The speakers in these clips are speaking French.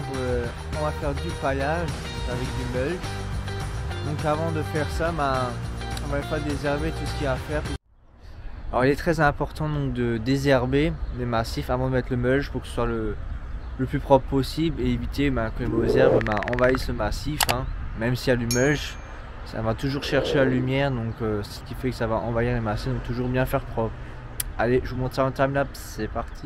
on va faire du paillage avec du mulch. Donc avant de faire ça, on va pas désherber tout ce qu'il y a à faire. Alors il est très important donc de désherber les massifs avant de mettre le mulch pour que ce soit le plus propre possible et éviter que les mauvaises herbes envahissent le massif. Même s'il y a du mulch, ça va toujours chercher la lumière, donc ce qui fait que ça va envahir les massifs, donc toujours bien faire propre. Allez, je vous montre ça en timelapse, c'est parti.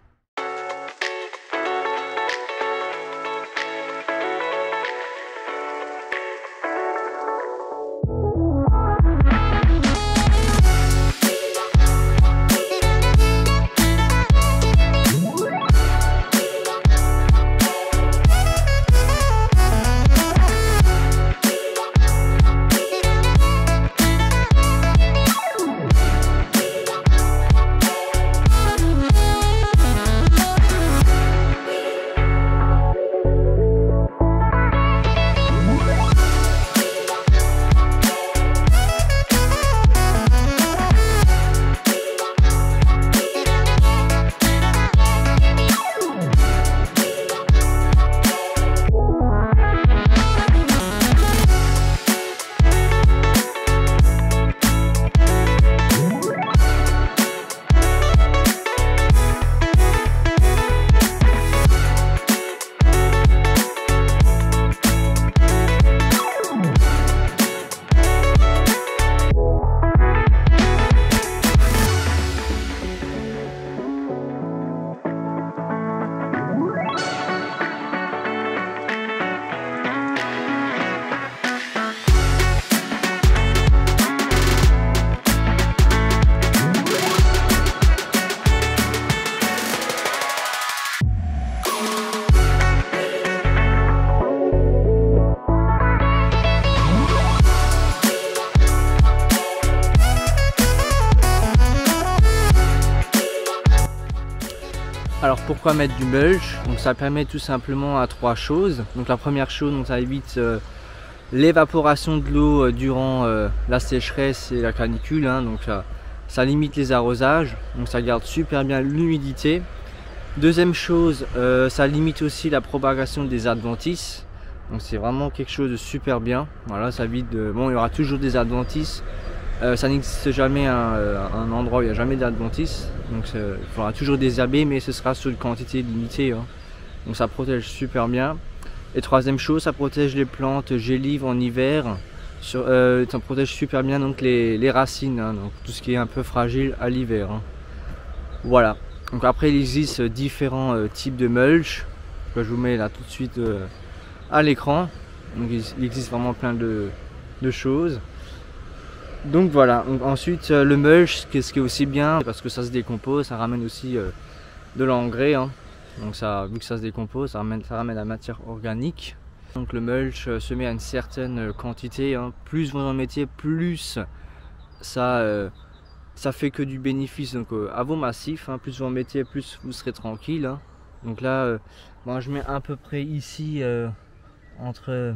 Alors pourquoi mettre du mulch? Donc ça permet tout simplement à trois choses. Donc la première chose, donc ça évite l'évaporation de l'eau durant la sécheresse et la canicule. Donc ça limite les arrosages, donc ça garde super bien l'humidité. Deuxième chose, ça limite aussi la propagation des adventices. Donc c'est vraiment quelque chose de super bien. Voilà, ça évite de... Bon, il y aura toujours des adventices. Ça n'existe jamais un endroit où il n'y a jamais d'adventices, donc il faudra toujours désherber, mais ce sera sur une quantité limitée. Donc ça protège super bien. Et troisième chose, ça protège les plantes gélives en hiver. Ça protège super bien donc les racines, donc tout ce qui est un peu fragile à l'hiver. Voilà. Donc après il existe différents types de mulch que je vous mets là tout de suite à l'écran. Donc il existe vraiment plein de choses. Donc voilà, donc ensuite le mulch, ce qui est aussi bien, parce que ça se décompose, ça ramène aussi de l'engrais. Donc ça, vu que ça se décompose, ça ramène la matière organique. Donc le mulch se met à une certaine quantité. Plus vous en mettez, plus ça fait que du bénéfice donc, à vos massifs. Plus vous en mettez, plus vous serez tranquille. Donc là, moi je mets à peu près ici entre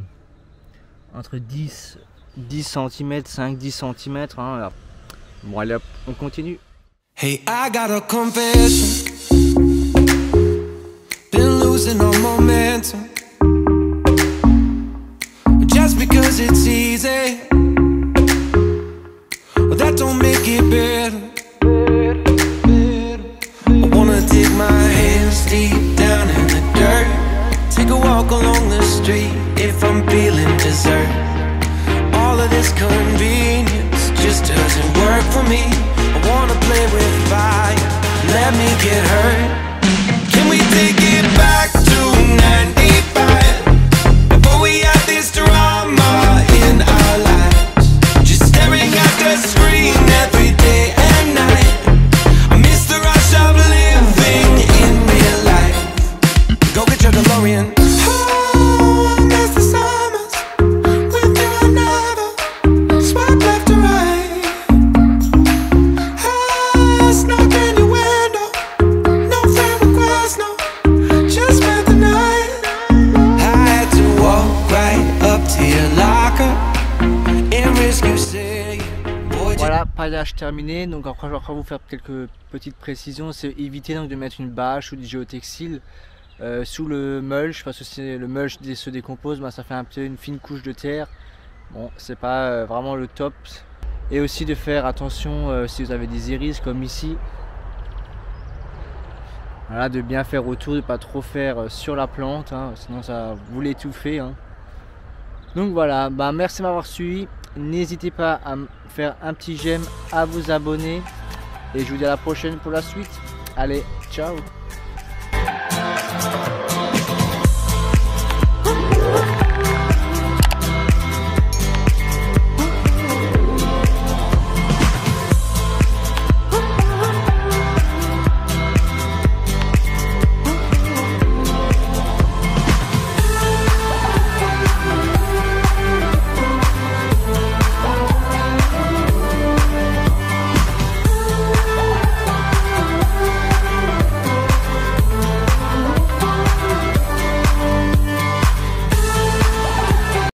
10 cm, 5-10 cm. Bon allez hop, on continue. Hey, I got a confession. Been losing all momentum. Just because it's easy, well, that don't make it better. I wanna dig my hands deep down in the dirt. Take a walk along the street if I'm feeling dessert. All of this convenience just doesn't work for me. I wanna play with fire, let me get hurt. Can we take it back to 95? Before we had this drama in our lives, just staring at the screen every day and night. I miss the rush of living in real life. Go get your DeLorean. Voilà, paillage terminé. Donc après je vais vous faire quelques petites précisions. C'est éviter donc de mettre une bâche ou du géotextile sous le mulch, parce que si le mulch se décompose, ça fait un peu une fine couche de terre. Bon, c'est pas vraiment le top. Et aussi de faire attention si vous avez des iris comme ici. Voilà, de bien faire autour, de pas trop faire sur la plante, hein, sinon ça vous l'étouffez. Hein. Donc voilà, merci de m'avoir suivi. N'hésitez pas à faire un petit j'aime, à vous abonner. Et je vous dis à la prochaine pour la suite. Allez, ciao!